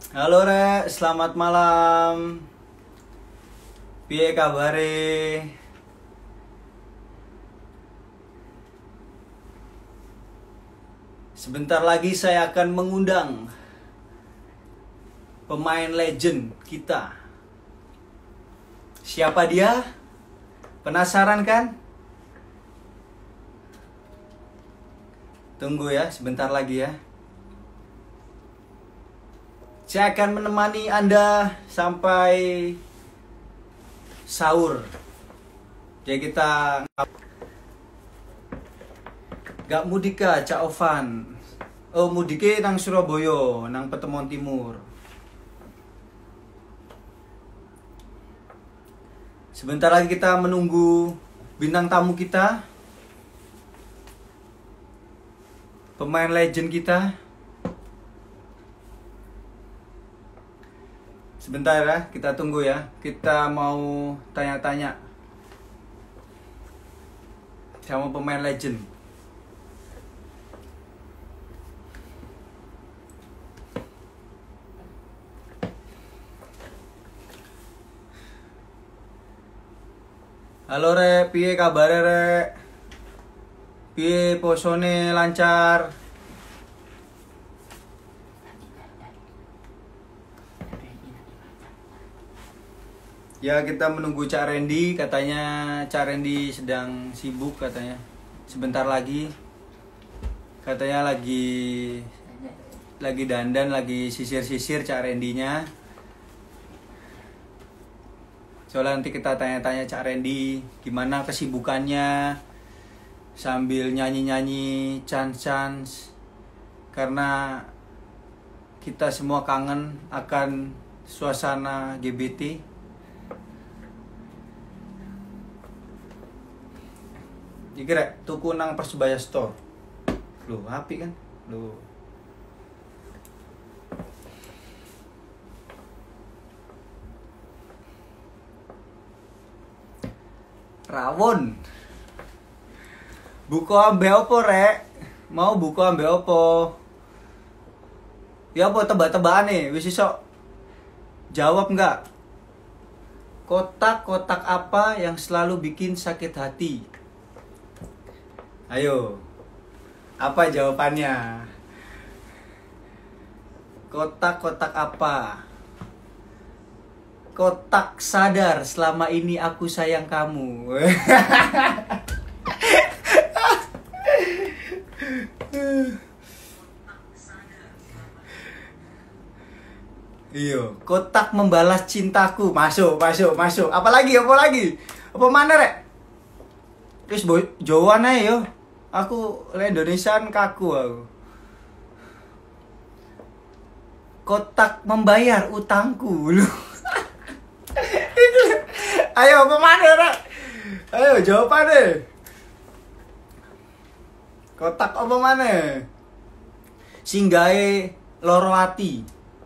Halo Rek, selamat malam. Piye kabare? Sebentar lagi saya akan mengundang pemain legend kita. Siapa dia? Penasaran kan? Tunggu ya, sebentar lagi ya. Saya akan menemani Anda sampai sahur. Jadi kita gak mudika Cak Ovan. Oh, mudike nang Surabaya, nang Petemon Timur. Sebentar lagi kita menunggu bintang tamu kita. Pemain legend kita. Sebentar ya, kita tunggu ya. Kita mau tanya-tanya sama pemain legend. Halo Rek, piye kabare Rek? Piye posone lancar? Ya, kita menunggu Cak Randy. Katanya Cak Randy sedang sibuk katanya. Sebentar lagi. Katanya lagi dandan, lagi sisir-sisir Cak Randy-nya. Soalnya nanti kita tanya-tanya Cak Randy gimana kesibukannya sambil nyanyi-nyanyi chance-chance. Karena kita semua kangen akan suasana GBT. Iki rek tuku nang Persebaya Store. Loh, apik kan? Loh. Rawon. Buka ambe opo rek? Mau buka ambe opo? Ya apa tebak-tebakane? Wis iso jawab enggak? Kotak-kotak apa yang selalu bikin sakit hati? Ayo, apa jawabannya? Kotak-kotak apa? Kotak sadar selama ini aku sayang kamu. Iyo, kotak membalas cintaku. Masuk. Apalagi? Apa mana rek? Wis Jawa ae yo. Aku le Indonesian kaku aku. Kotak membayar utangku. Ayo apa mana rek? Ayo jawabannya. Kotak apa mana? Singgahe loro ati.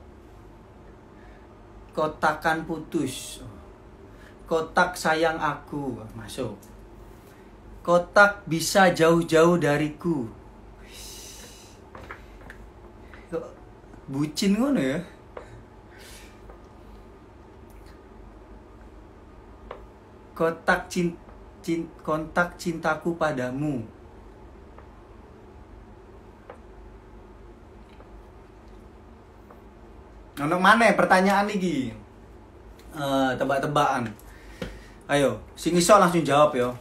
Kotakan putus. Kotak sayang aku. Masuk. Kotak bisa jauh-jauh dariku. Kok bucin ngono ya? Kontak cintaku padamu. Ono mana pertanyaan lagi? Tebak-tebakan. Ayo, sing iso langsung jawab yo.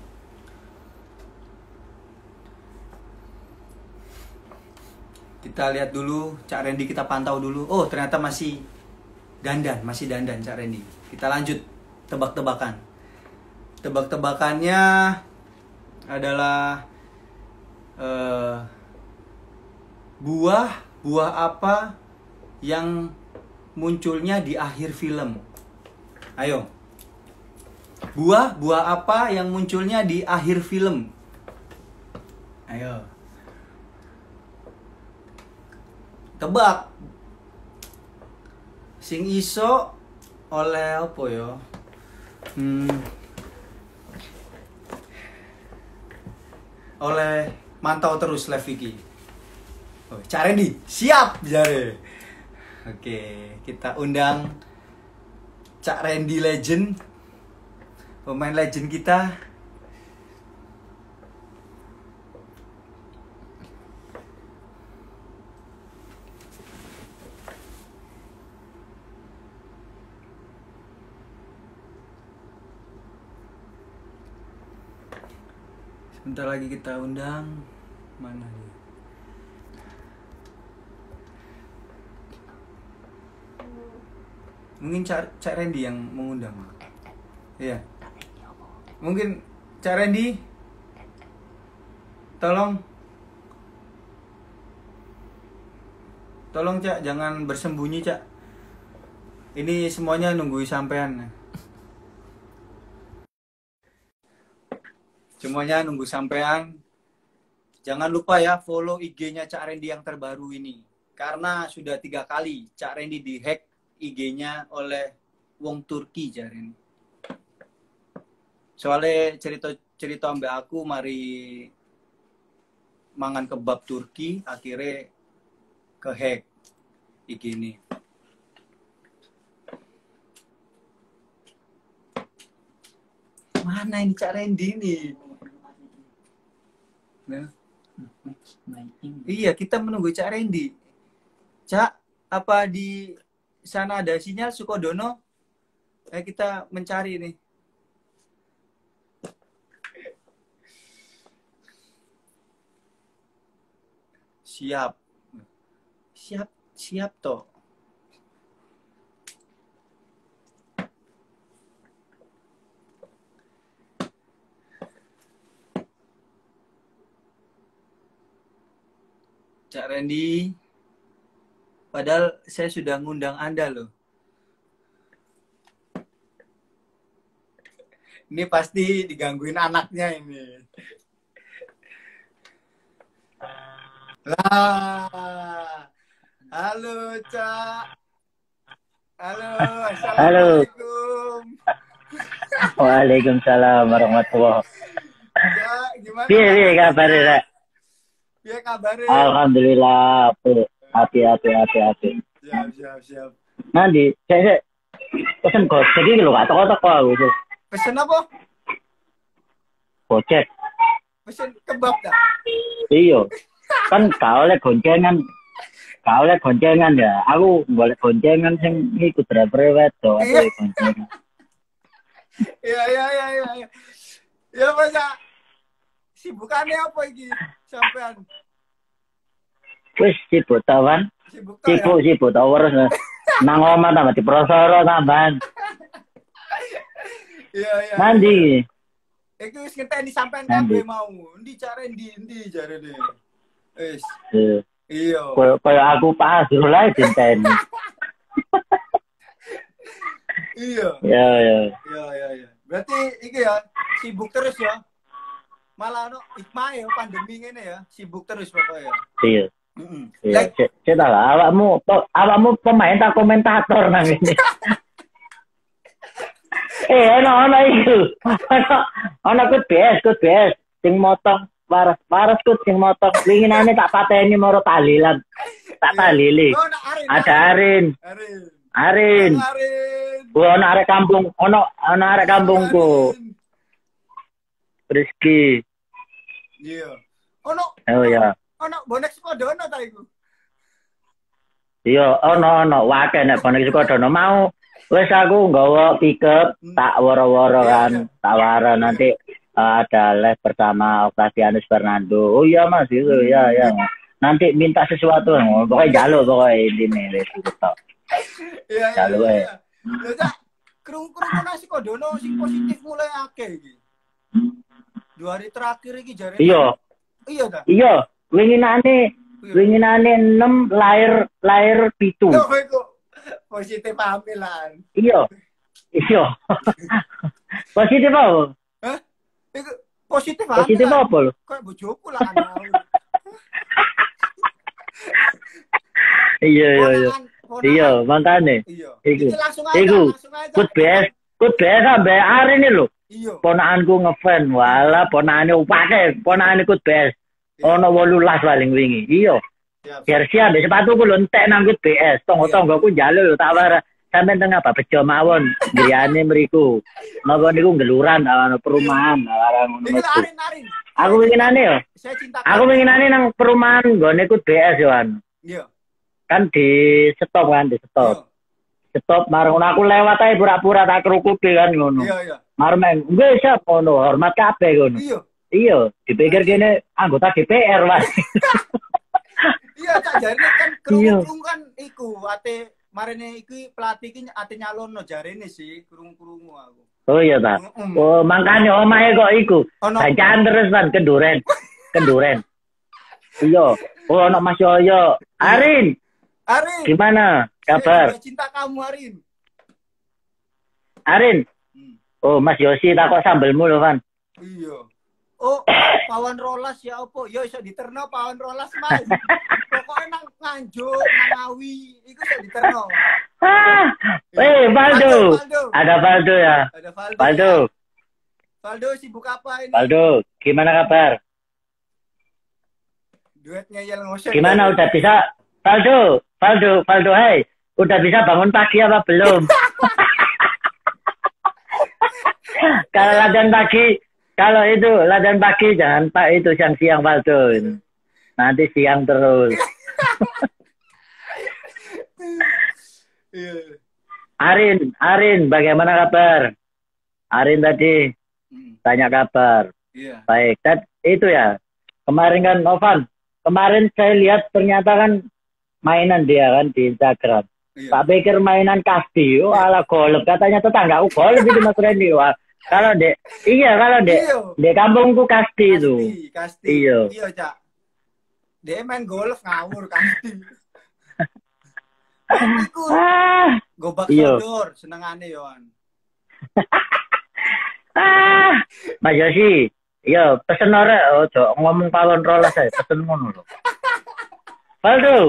Kita lihat dulu, Cak Randy kita pantau dulu. Oh, ternyata masih dandan Cak Randy. Kita lanjut tebak-tebakan. Tebak-tebakannya adalah buah apa yang munculnya di akhir film. Ayo. Buah apa yang munculnya di akhir film? Ayo. Tebak. Sing iso oleh apa ya? Oleh mantau terus live iki. Oh, Cak Randy, siap jare. Oke, kita undang Cak Randy Legend, pemain legend kita. Sebentar lagi kita undang. Mana dia? Mungkin Cak Randy yang mengundang. Iya. Mungkin Cak Randy, tolong Cak, jangan bersembunyi Cak. Ini semuanya nunggu sampean. Semuanya nunggu sampean. Jangan lupa ya follow IG-nya Cak Randy yang terbaru ini. Karena sudah 3 kali Cak Randy dihack IG-nya oleh wong Turki jare. Soalnya cerita ambek aku mari mangan kebab Turki, akhirnya kehack IG ini. Mana ini Cak Randy nih? Nah. Iya, kita menunggu Cak Randy. Cak, apa di sana ada sinyal Sukodono? Kita mencari nih. Siap. Siap toh. Cak Randy, padahal saya sudah ngundang Anda loh. Ini pasti digangguin anaknya ini. Lah. Halo, Cak. Halo, assalamualaikum. Waalaikumsalam warahmatullahi wabarakatuh. Cak, gimana? Piye kabarnya? Piye kabarnya? Alhamdulillah, hati. Siap. Nanti, saya pesen gojek ini lho, gak toko-toko aku. Pesen apa? Gojek. Pesen kebab dah. Iya. Kan gak oleh goncengan ya. Aku boleh goncengan sing iku driver wedok atau goncengan. Iya. Ya masa sibukannya apa iki sampean? Wis sibuk tawan. Sibuk terus. Nang omah tambah diprosoro tambahan. Iya. Nanti. Iku wis ngenteni sampean kabeh mau. Endi Cak Randy, endi jarene? Wis. Iya. Kayak aku pas dulu lah dinteni. Iya. Ya. Berarti iki ya sibuk terus ya. Malah no hikmah ya pandemi ngene ya, sibuk terus pokoknya. Iya. Iya. Cek lah awakmu pemain tak komentator nang ini. Ono iku. Ono kut BS sing motong waras kut sing motong winginane tak pateni moro talilan. Tak talili. Ada Arin. Ono arek kampungku. Rizky. Iya. Ono. Oh ya. Ono bonek Sukodono ta iku? Iya, ono wae nek bonek Sukodono mau. Wes aku nggawa pickup tak woro-woro kan, tawaran nanti ada les bersama Octavianus Fernando. Oh iya Mas, itu ya. Nanti minta sesuatu, pokoknya jaluk pokoknya intine wis gitu. Iya. Jaluk ae. Lho Cak, krungu-krungu Sukodono sing positif mulai akeh iki. 2 hari terakhir iki jare. Iya ta? Iya, winginane 6 lahir 7. Yo iku positif hamilan. Iya. Positif apa? Hah? Iku positif apa lho? Kayak bojoku lah ana. Iya, makane. Iku. Kut BS sampe hari ini lho. Iya. Ponakanku ngefan, wala ponakane upake, ponakane kut BS. Ono 18 paling wingi. Iya. Jersey ambek sepatuku lho entek nang BS. Tonggo-tonggoku njaluk lho tak war sampean tengah apa bejo mawon griyane mriku. Napa niku ngeluran ana perumahan larang ngono. Arin. Aku winginane yo. Saya cinta Aku winginane nang perumahan nggone ku BS yo an. Iya. Kan di stop kan, di stop. Stop marung aku lewat ae pura-pura tak kerukuti kan ngono. Iya. Marmen, nggih siap ngono, hormat kabeh ngono. Iya, dipikir kene anggota DPR, Mas. Iya, tak jarine kan krungu kan iku ate marene iki pelatih iki ate nyalono jarene sih krungu aku. Oh iya ta. Oh, makane omahe kok iku. Bacaan terus kan kenduren. Iya. Oh, anak Mas Yoyo. Arin. Gimana kabar? Saya cinta kamu, Arin. Oh, Mas Yosi takok sambelmu lho, Van. Iya. Oh, pawon rolas ya opo? Yo iso diterno pawon rolas, Mas. Pokoknya nang Nganjuk, nang Ngawi, iku iso diterno. Valdo. Ada Valdo ya? Ada Valdo. Ya? Valdo sibuk apa ini? Valdo, gimana kabar? Duetnya yang ngosek. Gimana udah bisa? Valdo, hai. Udah bisa bangun pagi apa belum? Kalau latihan pagi jangan Pak itu siang-siang Valdo. Nanti siang terus. Arin, bagaimana kabar? Arin tadi tanya kabar. Baik, itu ya. Kemarin kan Novan, kemarin saya lihat ternyata kan mainan dia kan di Instagram. Tak pikir mainan kasti, ala golf katanya tetanggaku golf itu Mas Randy. Kalau dek kampungku kasti itu. Kasti. Iya, Cak. Dia main golf ngawur kasti. Iku. Gobak sodor senengane yoan. Mas Yosi, yo pesen ora ojo ngomong pawon rolas ae, pesen ngono lho. Valdo,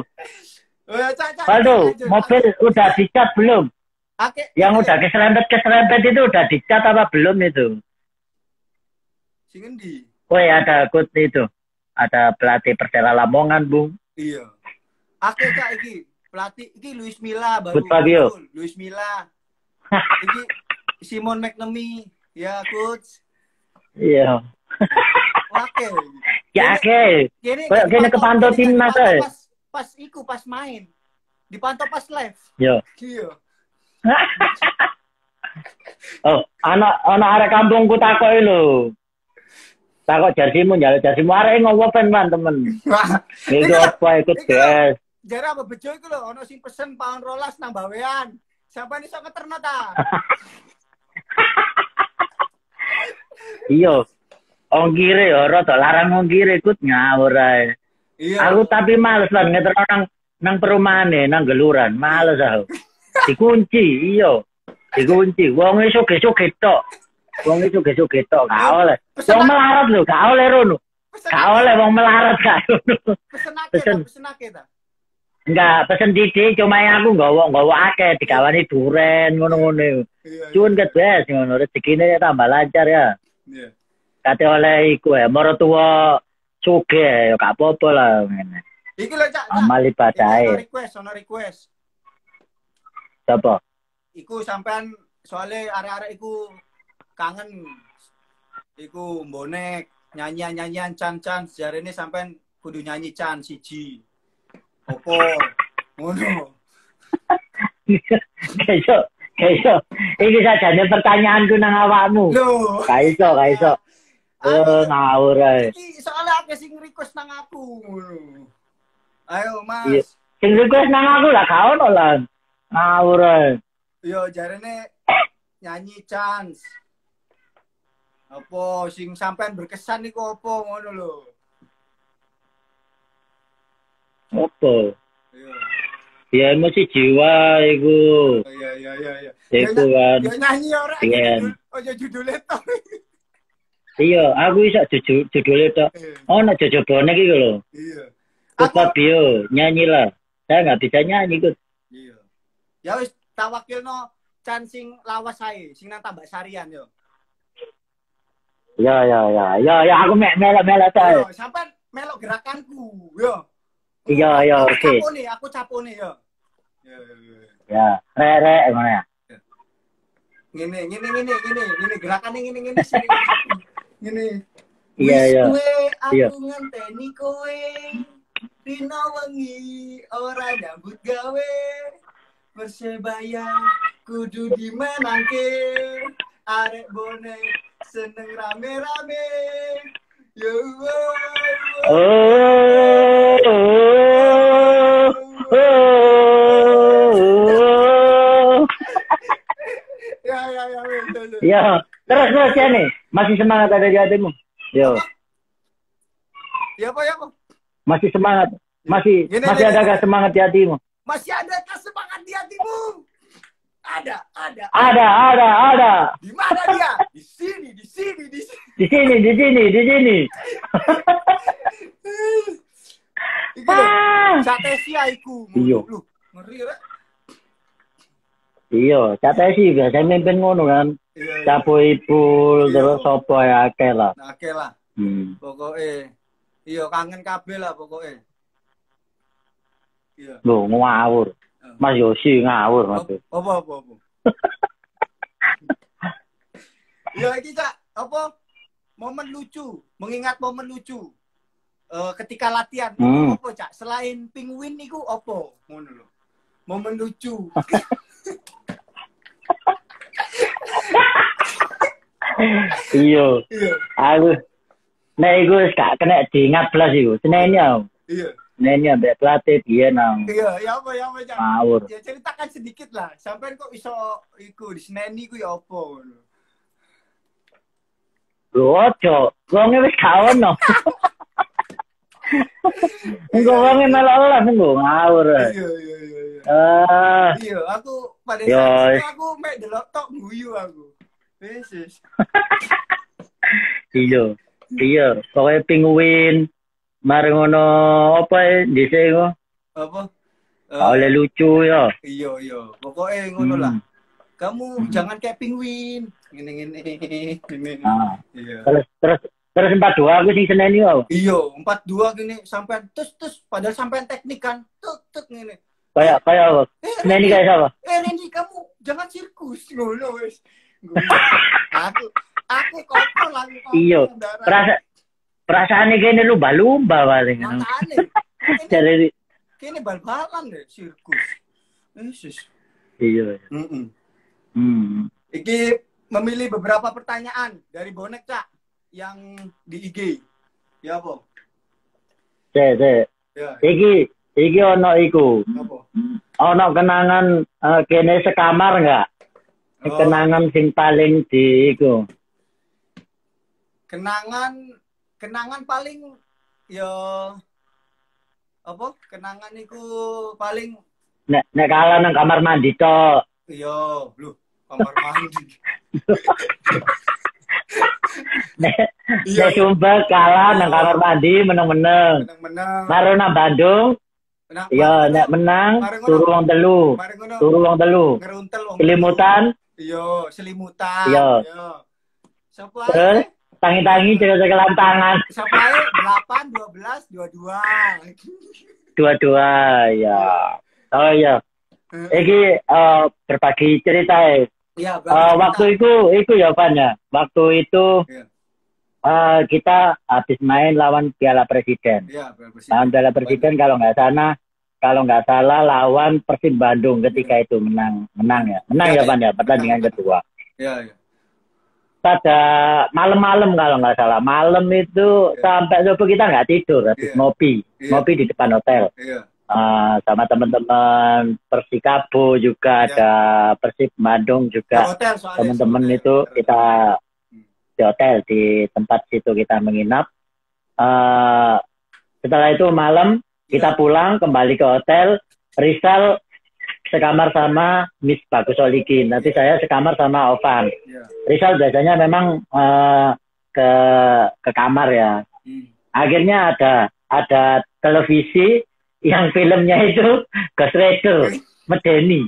mobil udah dicat belum? Yang udah keserempet itu udah dicat apa belum itu? Sing endi? Woi, ada kut itu. Ada pelatih Persela Lamongan, Bung. Iya. Cak iki. Pelatih iki Luis Milla baru. Luis Milla. Iki Simon McNamee. Ya, coach. Iya. Oke. Ya, oke. Kene kepantau timnas ae. Pas main. Dipantau pas live. Iya. Oh, anak arek kampungku takoki lho. Takok jersimu, njaluk jersimu arek ngopo pen temen. Iku apa ikut BS. Jare apa bejo iku lho, ono sing pesen pawon rolas nang bawean. Siapa iso ngeterno ta? Iya. Ongkire ya rada larang ongkire ikut ngawur ae. Iya. Aku tapi males lan ngeterno nang perumahane, nang geluran, males aku. Dikunci, iya. Dikunci. Wong iso gesuk-gesuk tok. Gak oleh. Wong melarat lho, gak oleh rono. Gak oleh wong melarat gak rono. Pesenake ta? Enggak, pesen titik cuma aku nggawa akeh digawani duren ngono-ngono. Cuman ket wes ngono rezekine tambah lancar ya. Iya. Kate oleh iku ya, maratuwa sugih ya gak apa-apa lah ngene. Iki lho Cak. Amal ibadahe. Ono request. Apa? Iku sampean soalnya arek-arek iku kangen iku bonek nyanyian can sejarene sampean kudu nyanyi can siji. Opo ngono. Kaiso. Iki sajane pertanyaanku nang awakmu. Kaiso. Ngawur ae. Iki soalnya akeh sing request nang aku ngono. Ayo, Mas. Iya. Sing request nang aku lah gak ono lah. Ngawur ae. Yo jarene nyanyi chance. Apa sing sampean berkesan iku apa ngono lho. Apa? Ya emosi jiwa iku. Iya. Iku kan. Ya nyanyi ora. Ojo judule tok. Iya, aku iso judule tok. Ono Jojo Bonek iki lho. Iya. Apa bio nyanyilah. Saya nggak bisa nyanyi, Gus. Iya. Ya wis tak wakilno can sing lawas ae, sing nang Tambak Sarian yo. Ya, aku melok-melok ae. Yo, sampean melok gerakanku, yo. Iya, iya, oke. Aku capo nih ya. Ya, rek gimana ya? Gini gerakannya gini sini. Gini. Iya, Wis iya. kue Iya. aku ngenteni kowe. Dina wengi ora nyambut gawe. Persebaya kudu dimenangke. Arek bonek seneng rame-rame. Yo. Oh. Ya, terus ya nih. Masih semangat ada di hatimu? Yo. Ya apa? Masih semangat. Masih ada semangat di hatimu? Masih ada semangat di hatimu? Ada. Di mana dia? Di sini. Di sini. Catesia iku. Iya. Lu, ngeri rek. Iya, catesi biasa mimpin ngono kan. Capo ipul terus sapa ya akeh lah. Akeh lah. Pokoke iya kangen kabeh lah pokoke. Iya. Loh, ngawur. Mas Yosi ngawur Mas. Apa? Ya iki Cak, apa? Momen lucu, mengingat momen lucu. Ketika latihan, apa Cak? Selain penguin niku apa? Ngono lho. Momen lucu. Iya. Aku nek iku wis gak kena diingat blas iku. Seneni aku. Iya. Seneni ambek pelatih biyen nang. Iya, ya apa Cak? Ngawur. Ya ceritakan sedikit lah. Sampeyan kok iso iku di seneni iku ya apa ngono. Lho ojo, wonge wis gak ono. Engko wonge melok-melok engko ngawur. Iya. Iya, aku pada saat itu aku mek delok tok guyu aku. Wis. Iya, pokoknya penguin. Mari ngono apa dhisik kok. Apa? Oleh lucu ya. Iya. Pokoknya ngono lah. Kamu jangan kayak penguin. Gini. Iya. Terus 42 aku sing seneni wae. Iya, 42 gini sampean tus padahal sampean teknik kan. Tuk ngene. Kayak apa? Seneni kayak siapa? Randy kamu jangan sirkus ngono wis. Aku kotor lah. Iya. Perasaannya kene lumba-lumba paling. Makane. Jadi kene bal-balan deh sirkus. Yesus. Iya. Iki memilih beberapa pertanyaan dari bonek Cak yang di IG. Ya apa? Ya. Iki ono iku. Apa? Ono kenangan kene sekamar enggak? Kenangan sing paling di iku. Kenangan paling ya apa? Kenangan iku paling nek kalah nang kamar mandi tok. Iya, lho, kamar mandi. Nek Sumber kalah nang kamar mandi meneng-meneng. Baru nang Bandung. Iya, nek menang turu wong telu. Selimutan. Iya, selimutan. Iya. Sapa terus tangi-tangi cekel-cekelan tangan. Sapa 8 12 22. 22 ya. Oh iya. Iki berbagi cerita ya. Iya, waktu itu ya Van ya. Waktu itu kita habis main lawan Piala Presiden. Iya, lawan Piala Presiden kalau nggak salah lawan Persib Bandung ketika itu menang ya. Menang ya Van ya pertandingan kedua. Iya. Pada malam-malam kalau nggak salah. Malam itu sampai subuh kita nggak tidur habis ngopi di depan hotel. Iya. Sama teman-teman Persikabo juga ada Persib Bandung juga teman-teman itu kita di hotel di tempat situ kita menginap. Setelah itu malam kita pulang kembali ke hotel. Rizal sekamar sama Miss Bagus Solikin. Nanti saya sekamar sama Ovan. Rizal biasanya memang ke kamar ya. Akhirnya ada televisi yang filmnya itu Ghost Rider Medeni.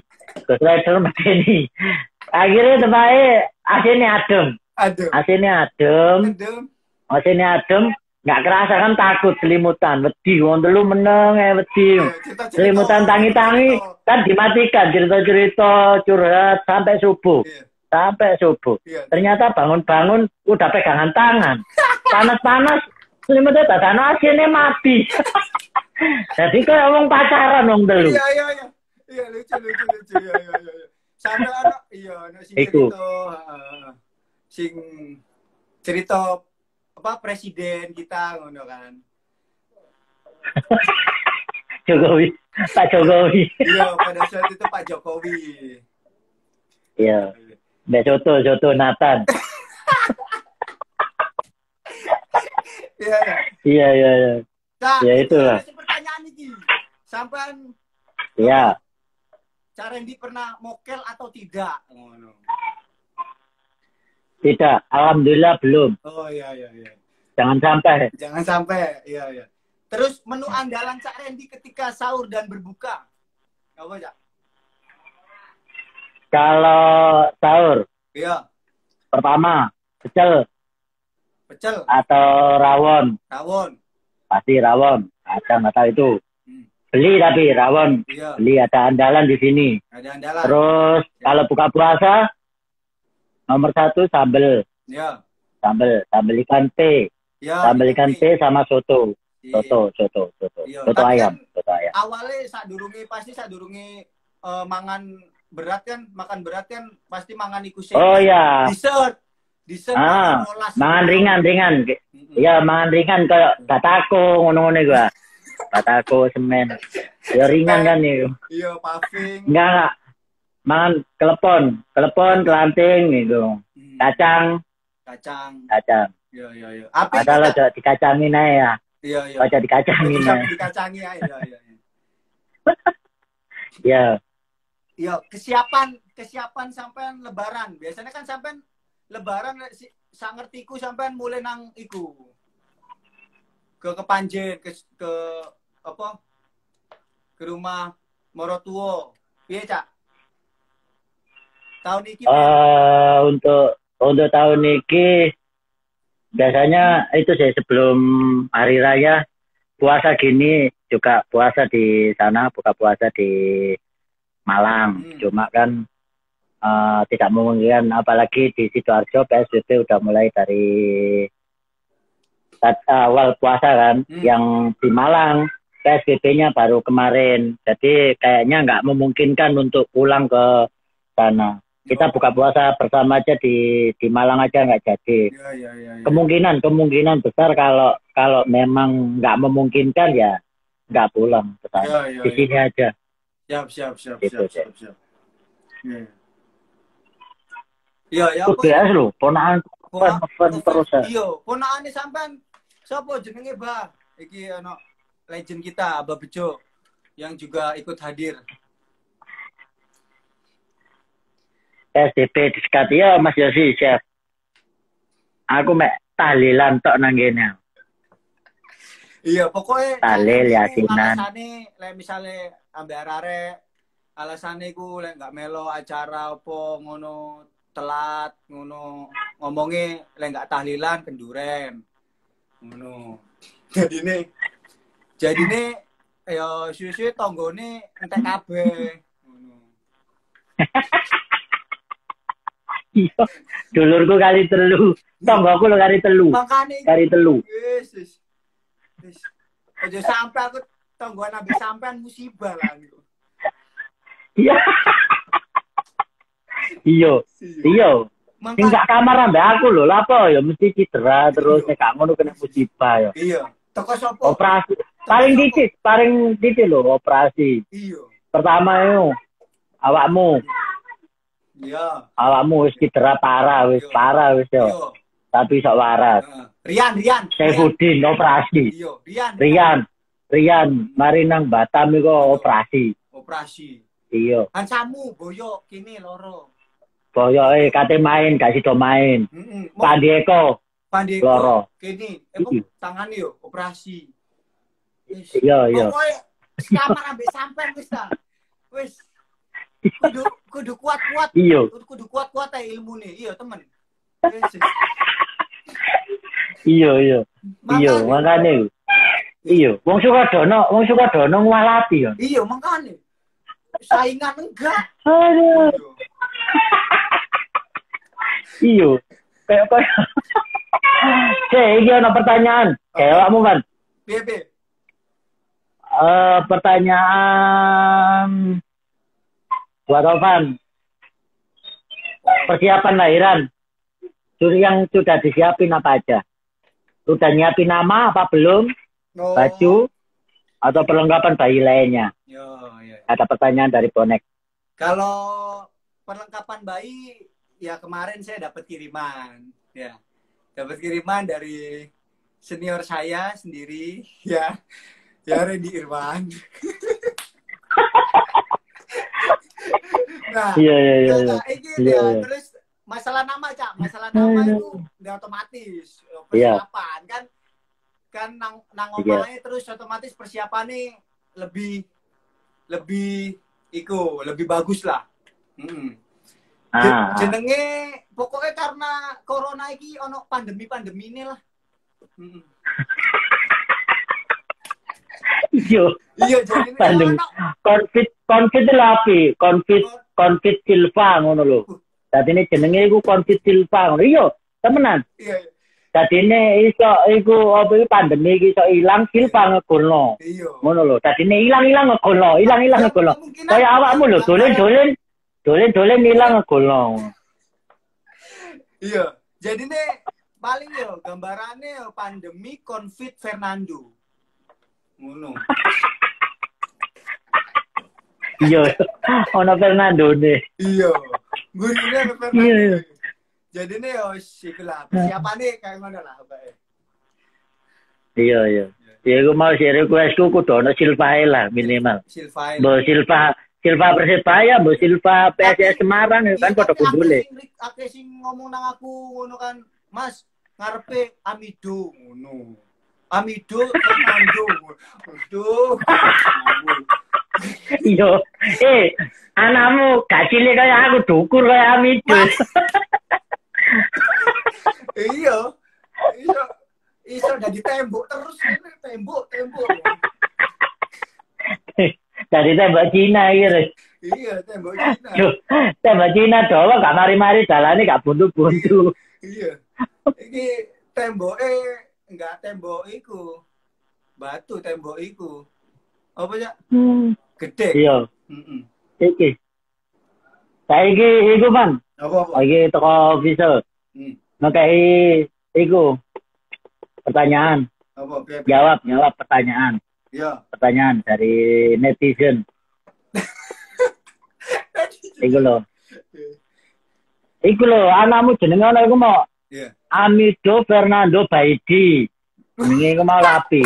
Akhirnya tempatnya AC-nya adem. AC-nya adem. Nggak kerasa kan takut selimutan, wedi wong telu meneng wedi. Cerita-cerita. Selimutan tangi-tangi kan dimatikan cerita-cerita curhat sampai subuh. Iya. Sampai subuh. Iya. Ternyata bangun-bangun udah pegangan tangan. Panas-panas selimutnya dadane asine mati. Jadi kayak wong pacaran wong telu. Iya. Iya, lucu. Iya. Sampai anak sing Iku. cerita sing cerita apa presiden kita ngono kan. Jokowi, Pak Jokowi. Iya, pada saat itu Pak Jokowi. Iya. Mbak Soto Nathan. Iya. Iya. Nah, Ya itulah. ada pertanyaan iki. Sampean Iya. Cak Randy pernah mokel atau tidak? Ngono. Tidak, alhamdulillah belum. Oh iya. Jangan sampai. Jangan sampai. Iya. Terus menu andalan Cak Randy ketika sahur dan berbuka. Apa, Cak? Kalau sahur, Iya, pertama pecel pecel, atau rawon. rawon. Pasti rawon. Ada nggak tahu itu. Beli tapi rawon. Iya, Beli ada andalan di sini. ada andalan. Terus kalau buka puasa, nomor 1 sambel. Iya. Sambel ikan T. Iya. Sambel ikan T sama soto. Iya. Soto Iya. Soto Tapi ayam. kan Soto ayam. awalnya sadurunge mangan berat kan, makan berat kan pasti mangan iku sing. Oh ya. Dessert Ah, molas. mangan ringan. Iya, mangan ringan kayak batako ngono-ngono gua. Batako semen. Ya ringan kan itu. Iya, puffing. Enggak. Mangan kelepon, kelanting gitu. Kacang. Iya. Apa Ada lah coba dikacangin aja ya. Iya. Coba dikacangin Bisa aja. dikacangi ya. Ya. Iya, kesiapan sampean lebaran. Biasanya kan sampean lebaran sak ngertiku sampean mulai nang iku. Ke Kepanjen, ke apa? Ke rumah Morotuo. Piye, Cak? Tahun ini Untuk tahun ini biasanya itu sih sebelum hari raya puasa gini juga puasa di sana, buka puasa di Malang. Cuma kan tidak memungkinkan, apalagi di Sidoarjo PSBB udah mulai dari awal puasa kan. Yang di Malang PSBB-nya baru kemarin, jadi kayaknya nggak memungkinkan untuk pulang ke sana. Kita buka puasa bersama aja di Malang aja nggak jadi. Iya. Kemungkinan besar kalau memang nggak memungkinkan ya nggak pulang ke sana. Di sini aja. Siap. Gitu, Iya, ya. BS lho, ponakan terus. Iya, ponakane sampean sapa jenenge, Bah? Iki ana legend kita, Abah Bejo yang juga ikut hadir. SDP disekat ya Mas Yosi, Chef. Aku mek tahlilan tok nang kene. Iya, pokoknya tahlil yasinan. Alasane lek misale ambek arek alasane iku lek gak melo acara apa ngono telat ngono ngomongnya lek gak tahlilan kenduren. Ngono. Jadine ya suwe-suwe tanggane entek kabeh. Ngono. Iya, dulurku kali telu, tonggoku lo kali telu. Makane kali telu. Yesus. Aja sampai aku tonggoan ambek sampean musibah lah gitu. Iya. Iya. Sing gak kamar ambek aku lho, lha apa ya mesti cedera terus nek gak ngono kena musibah ya. Iya. Toko sopo? Operasi. Paling titik lho operasi. Iya. Pertama yo awakmu. Iya. Awakmu wis cedera parah wis yo. Tapi sok waras. Rian. Saifuddin operasi. Iya, Rian, mari nang Batam iku operasi. Iya. Hansamu boyo kene loro. Boyoke kate main, gak sido main. Pandieko loro. Kene, tangan yo operasi. Iya. Pokoke kamar ambek sampean wis ta. Wis. Kudu kuat-kuat. Iya. Kudu kuat-kuat ae ilmune. Iya, temen. Iya, iya. Iya, Makanya. makane. Iya, wong suka dono ngwalapi ya. Iya, makanya. Saingan enggak. Aduh. Iya. Iya. Kayak iki ana pertanyaan. Kayak awakmu kan. Piye, piye? Pertanyaan buat Ovan. Persiapan lahiran. Yang sudah disiapin apa aja? Sudah nyiapin nama apa belum? Oh. Baju atau perlengkapan bayi lainnya? Yo, iya. Ada pertanyaan dari Bonek. Kalau perlengkapan bayi, ya kemarin saya dapat kiriman, ya, dapat kiriman dari senior saya sendiri, ya, Randy Irwan. Nah, Iya. ya. Terus masalah nama, Cak, masalah nama itu udah otomatis persiapan, kan nang omahnya terus otomatis persiapannya lebih bagus lah. Jenenge pokoknya karena corona iki ono pandemi ini lah. Iya jadi pandemi COVID lapi COVID silva ngono lho. Dadi ini jenenge iku COVID silva ngono. Iya temenan. Iya. Dadi ini iso iku apa iki pandemi iki iso ilang silva ngegolno. Iya. Ngono lho. Dadi ini ilang ngegolno. Kaya awakmu lho dolen ilang ngegolno. Iya. Jadi nih paling yo gambarannya yo pandemi COVID Fernando. Ngono. Iya, ono Fernando nih. Iya. Gurine Fernando. Iya. Jadi nih yo sikulah persiapane kayak mana lah, Mbak. Iya. Ya aku mau share requestku kudu ono Silva lah minimal. Silva. Bo Silva Persebaya, Bo Silva PSS Semarang kan padha kudule. Akeh sing ngomong nang aku ngono kan, Mas, ngarepe Amido ngono. Amido Fernando. Aduh. Iya. Anakmu gak cilik kaya aku dukur kaya Amido. Iya. Iso dari tembok terus tembok. Dari tembok Cina iki. Iya, tembok Cina. Tembok Cina dawa gak mari-mari dalane gak buntu-buntu. Iya. Iki temboke enggak tembok iku. Batu tembok iku. Apa ya? Gede. Iya. Iki. Saiki iku, Bang. Apa? Iki teko visa. Ngekei iku pertanyaan. Apa? Jawab pertanyaan. Iya. Pertanyaan dari netizen. Iku lho, anakmu jenenge ana iku mau. Iya. Amido Fernando Baidi. Jenenge iku mau lapi.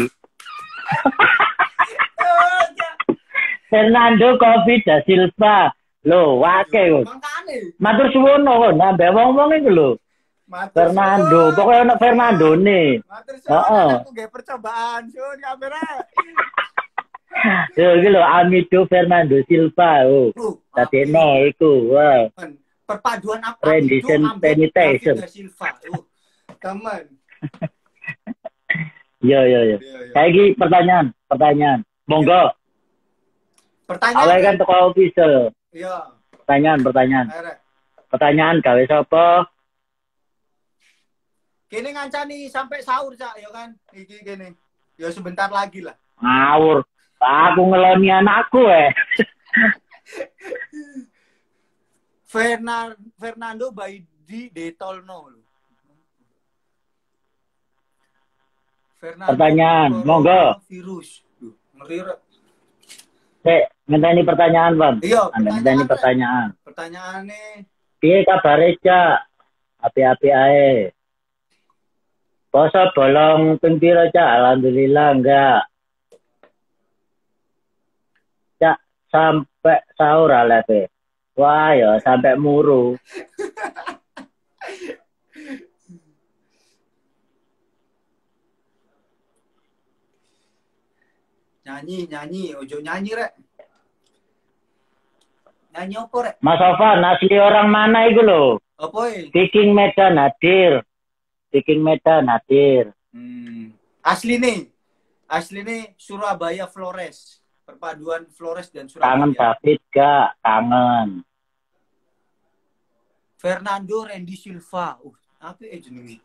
Fernando Covid da Silva. Lho, wake kok. Mangkane. Matur suwun kok, nambah wong-wong iku lho. Fernando, pokoknya ono Fernando nih. Heeh. Aku nggih percobaan, sun kamera. Yo iki lho Amido Fernando Silva. Dadi iku. Wah. Perpaduan apa? Rendition sanitation. Silva. Teman. Iya. Saiki pertanyaan. Monggo. Pertanyaan. Awake kan teko official. Iya. Pertanyaan. Pertanyaan gawe sapa? Kene ngancani sampai sahur, Cak, ya kan? Iki kene. Ya sebentar lagi lah. Ngawur. Aku ngeloni anakku Fernando Baidi Detolno. Pertanyaan, monggo. Virus. Ngeri. Ngenteni pertanyaan, Bang. Iya, ngenteni pertanyaan. Pertanyaane, piye kabare, Cak? Api-api ae. Poso bolong ping pira, Cak? Alhamdulillah enggak. Cak, sampai sahur alepe. Wah, ya sampai muru. Nyanyi, ojo nyanyi rek. Nyanyi apa rek? Mas Ovan, asli orang mana itu lho? Apa Viking Medan hadir. Viking Medan hadir. Asli nih Surabaya Flores, perpaduan Flores dan Kangen Surabaya. David gak? Kangen. Fernando Randy Silva. Apa jenenge?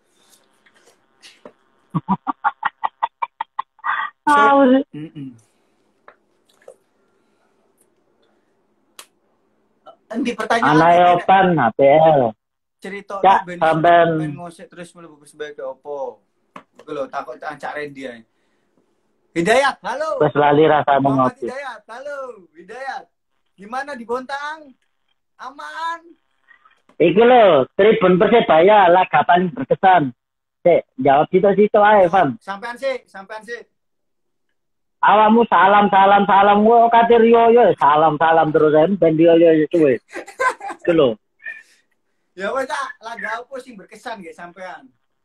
Di pertanyaan Anayopan HPL. cerita Cak, sampean ngosek terus mlebu sebagai opo. Iku lho takut Cak Randy ae. Hidayat, halo. wis lali rasane Muhammad ngopi. Hidayat, halo. Hidayat. Gimana di Bontang? Aman? Iki lho, Tribun Persebaya laga paling berkesan. Sik, jawab situ-situ ae, Fam. Sampean sih. Awamu salam wo kate Rio yo salam terus ae ben Rio yo suwe. Iku lho. Ya wes Cak, laga apa sing berkesan nggih sampean?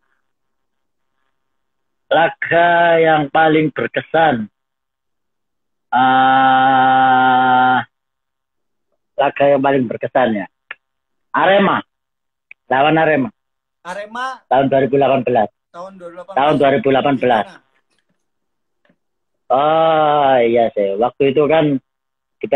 Laga yang paling berkesan. Laga yang paling berkesan ya. Arema. Lawan Arema. Arema tahun 2018. Tahun 2018. Oh iya sih. Waktu itu kan kita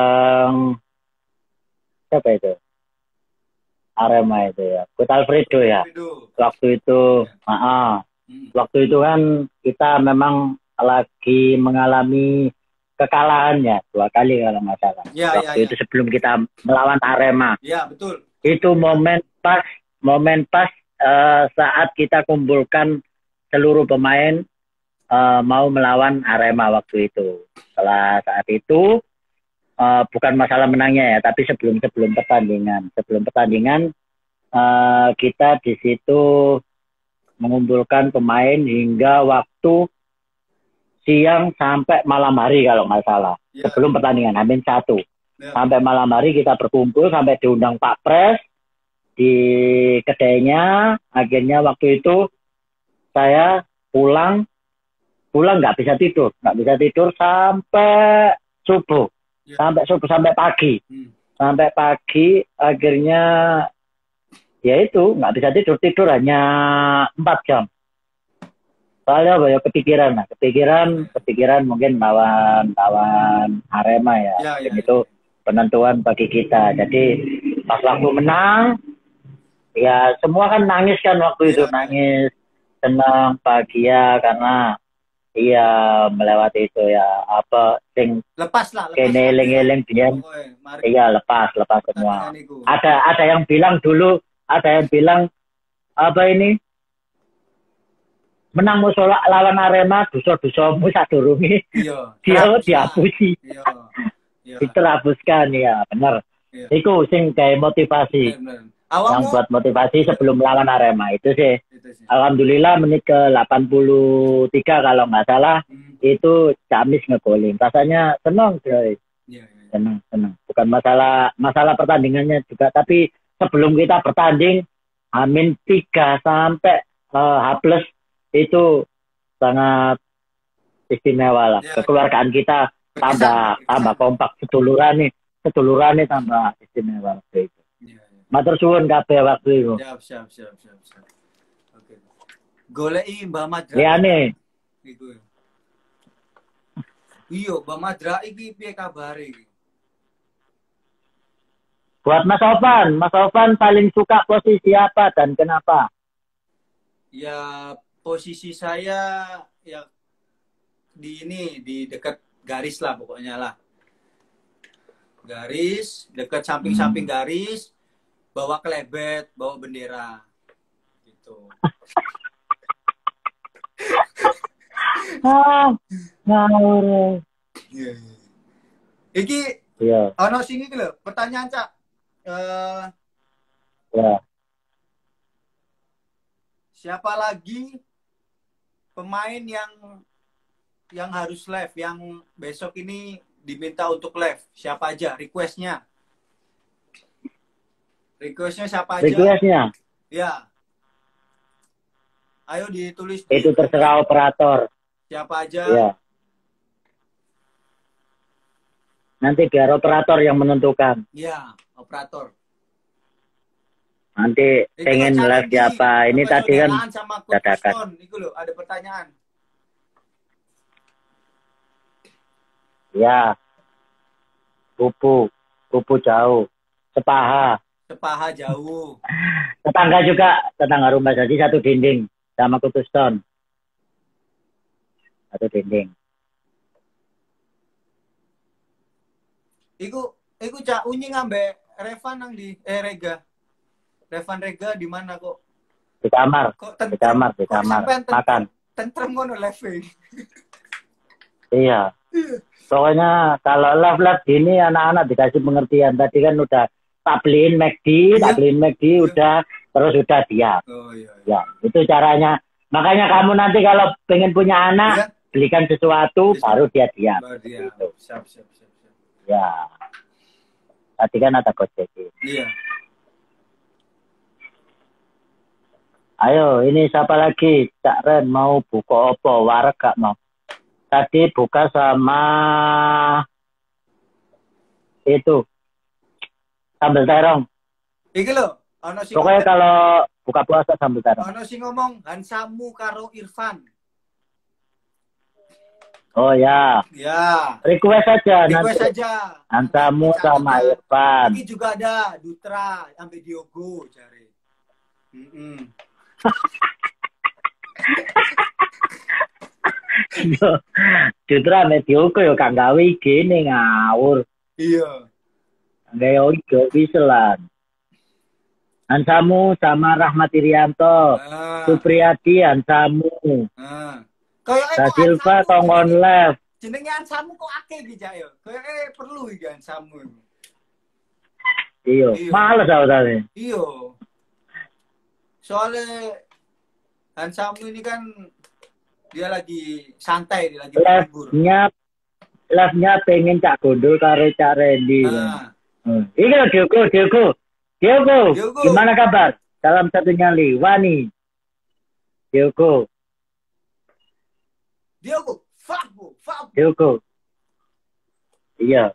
siapa itu? Arema itu ya. Kut Alfredo ya. Waktu itu, waktu itu kan kita memang lagi mengalami kekalahan ya 2 kali kalau nggak salah. Waktu itu sebelum kita melawan Arema. Iya betul. Itu momen pas saat kita kumpulkan seluruh pemain mau melawan Arema waktu itu. Setelah saat itu bukan masalah menangnya ya, tapi sebelum pertandingan kita di situ mengumpulkan pemain hingga waktu siang sampai malam hari kalau nggak salah. Sebelum pertandingan H-1. Sampai malam hari kita berkumpul sampai diundang Pak Pres di kedainya. Akhirnya waktu itu saya pulang nggak bisa tidur sampai subuh. Sampai pagi akhirnya ya itu nggak bisa tidur hanya 4 jam. Soalnya apa ya kepikiran mungkin lawan Arema ya. Itu penentuan bagi kita. Jadi pas waktu menang ya semua kan nangis kan waktu itu. Nangis, senang, bahagia karena iya melewati itu ya apa sing lepas lah kene eling-eling biyen. Iya lepas semua. Ada yang bilang apa ini menang musuh lawan Arema dosa-dosamu sadurunge dia dihapusi. Diterabuskan ya bener. Iku sing kayak motivasi. Yang buat motivasi sebelum melawan Arema itu sih. Alhamdulillah menit ke 83 kalau nggak salah itu Camis ngegolin. Rasanya senang coy. Senang. Bukan masalah pertandingannya juga, tapi sebelum kita bertanding H-3 sampai H+ itu sangat istimewa lah. Kekeluargaan kita tambah kompak, seduluran nih tambah istimewa waktu itu. Matur suwun kabeh waktu itu. Siap. Oke. Goleki Mbah Madra. Liyane. Iku. Iya, Mbah Madra iki piye kabare iki? Buat Mas Ovan paling suka posisi apa dan kenapa? Ya, posisi saya ya di dekat garis lah pokoknya lah. Garis, dekat samping-samping garis. Bawa kelebet, bawa bendera, gitu. Ngawur. Iki, ono sing iki lho, pertanyaan Cak. Siapa lagi pemain yang harus live, yang besok ini diminta untuk live? Siapa aja requestnya siapa aja? Requestnya? Ya. Ayo ditulis. Itu terserah operator. Siapa aja? Ya. Nanti biar operator yang menentukan. Ya, operator. Nanti pengen live siapa? Ini tadi kan sama dadakan. Itu loh, ada pertanyaan. Ya. Pupu jauh. Sepaha Jauh. Tetangga juga, tetangga rumah jadi satu dinding sama Kutuston. Satu dinding. Iku Cak Unyi ngambe Revan nang di Rega. Revan Rega di mana kok? Di kamar. Di kamar. Makan. Tentrem ngono live. Iya. Pokoknya kalau live gini anak-anak dikasih pengertian. Tadi kan udah tak beliin McD, udah terus udah diam. Oh iya. Ya, itu caranya. Makanya kamu nanti kalau pengen punya anak, belikan sesuatu baru dia diam. Gitu. Siap. Ya. Tadi kan ada Gojek. Iya. Ayo, ini siapa lagi? Cak Ren mau buka opo? Wareg gak mau? Tadi buka sama itu sambal terong. Iki lho, pokoknya kalau buka puasa sambal terong. Ono sing ngomong Hansamu karo Irfan. Oh ya. Ya. Request saja nanti. Hansamu sama Irfan. Ini juga ada Dutra sampai Diogo cari. Dutra Mediogo yo kang gawe gini ngawur. Iya. Gawe iki bisa lah. Hansamu sama Rahmat Irianto. Supriyadi Hansamu. Da Silva Tongon Live. Jenenge Hansamu kok akeh iki Cak yo. Kayak perlu iki Hansamu. Iya, males awalnya. Iya. Soalnya Hansamu ini kan dia lagi santai, dia lagi libur. Live-nya pengen Cak Gondol karo Cak Randy. Ini loh Diogo. Gimana kabar? Salam satu nyali, Wani. Diogo. Fuck. Diogo. Iya.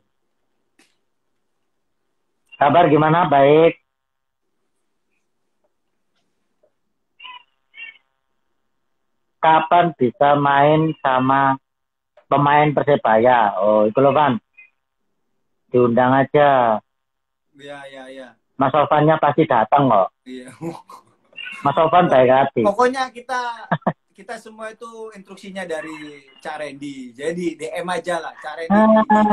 Kabar gimana? Baik. Kapan bisa main sama pemain Persebaya? Oh, itu loh, Van. Diundang aja. Iya. Mas Sofan-nya pasti datang kok. Iya. Mas Sofan baik hati. Pokoknya kita semua itu instruksinya dari Cak Randy. Jadi DM aja lah Cak Randy.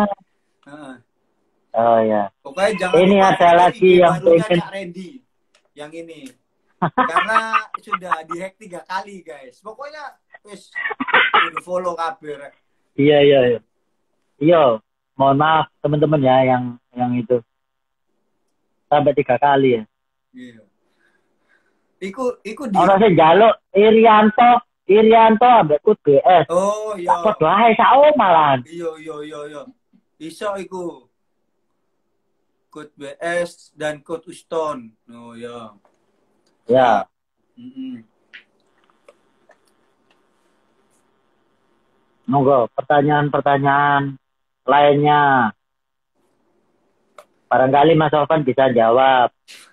Oh ya. Pokoknya jangan ini ada lagi yang pengen Cak Randy. Yang ini. Karena sudah dihack 3 kali guys. Pokoknya wis follow kabeh. Iya. Mohon maaf teman-teman ya yang itu. Sampai 3 kali ya. Iya. Iku di. Ono sing njaluk Irianto ambek Kut BS. Oh iya. Padha ae sak malan. Iya. Iso iku. Kut BS dan Kut Uston. Oh iya. Ya. Monggo pertanyaan-pertanyaan lainnya. Barangkali Mas Sofan bisa jawab.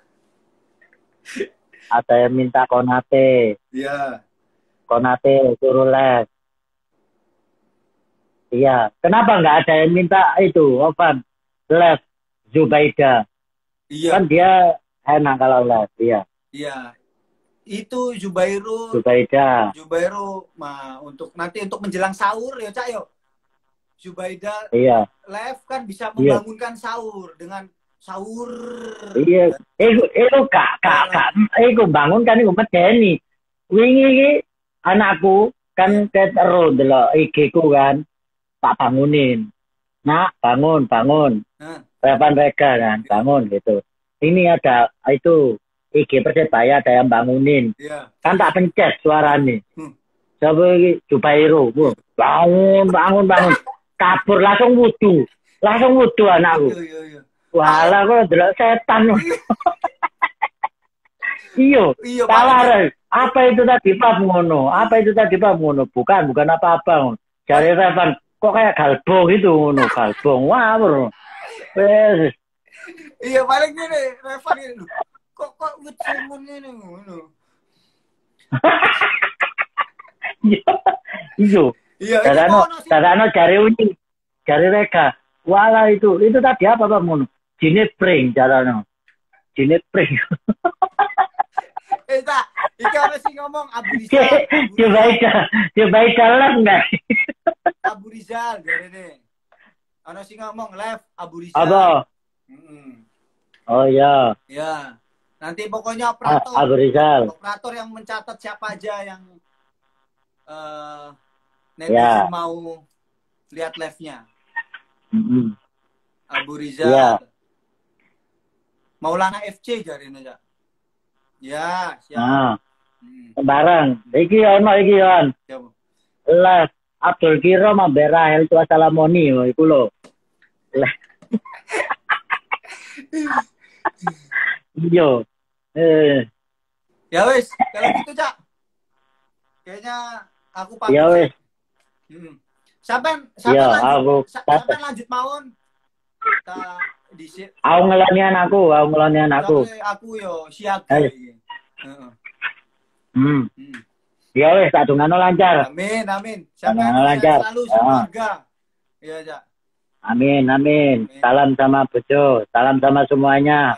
Ada yang minta Konate. Iya. Konate suruh les. Iya. Kenapa nggak ada yang minta itu, Sofan? Les Zubaida. Iya. Kan dia enak kalau les. Iya. Iya. Itu Zubairu untuk menjelang sahur ya Cak yo. Zubaida live kan bisa membangunkan sahur dengan sahur. Iya. Itu kak bangun kan iku medeni. Wingi iki anakku kan terus delok IG ku kan. Tak bangunin. Nak, bangun. Revan Rega kan, bangun gitu. Ini ada itu IG Persebaya ada yang bangunin. Iya. Kan tak pencet suaranya. Coba Zubairu. Bangun. Kabur langsung wudu anakku. Iya. Walah kok delok setan. Iya. Tawar. Apa itu tadi Pak ngono? Bukan apa-apa. Jare Revan kok kayak galbong gitu ngono, galbong. Wah, bro. Iya paling gini Revan ini. Kok kok wit semun ngene ngono. Iya. Iya, Dadano jari uji. Jari reka. Wala itu tadi apa Pak Mono? Jinepring jarano. Jinepring. Tak, iki ana sing ngomong Abu Rizal. Coba jalan enggak? Abu Rizal jarene. Ana sing ngomong live Abu Rizal. Apa? Oh iya. Ya. Nanti pokoknya operator. Abu Rizal. Operator yang mencatat siapa aja yang netizen mau lihat live-nya. Abu Rizal. Ya. Maulana FC jarene aja. Ya, siap. Barang. Iki ono iki on. Live Abdul Kiro Mambera Hel Tua Salamoni iku lho. Iya. Ya wis, kalau gitu, Cak. Kayaknya aku pamit. Ya wis. Sampai lanjut mawon. Aku ngelonian aku. Aku yo siaga iki. Ya wis, tak dongano lancar. Amin. Sampai lancar selalu semoga. Iya, Cak. Amin. Salam sama Bejo, salam sama semuanya.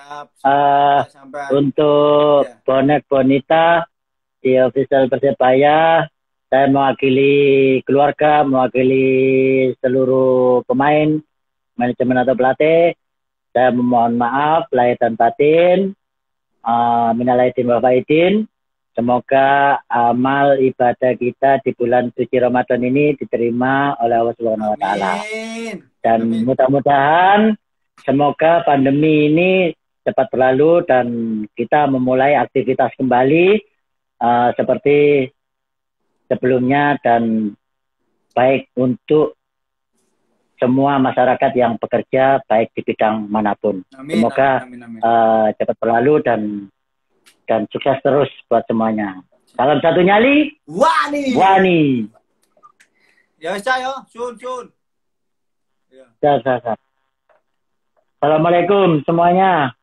Untuk bonek bonita di official Persebaya, saya mewakili keluarga, mewakili seluruh pemain, manajemen atau pelatih. Saya memohon maaf lahir dan batin. Minal aidin wal faizin. Semoga amal ibadah kita di bulan suci Ramadan ini diterima oleh Allah Subhanahu wa taala. Dan mudah-mudahan semoga pandemi ini cepat berlalu dan kita memulai aktivitas kembali seperti sebelumnya dan baik untuk semua masyarakat yang bekerja baik di bidang manapun. Semoga cepat berlalu dan sukses terus buat semuanya. Salam satu nyali. Wani. Ya saya, sun. Ya. Assalamualaikum semuanya.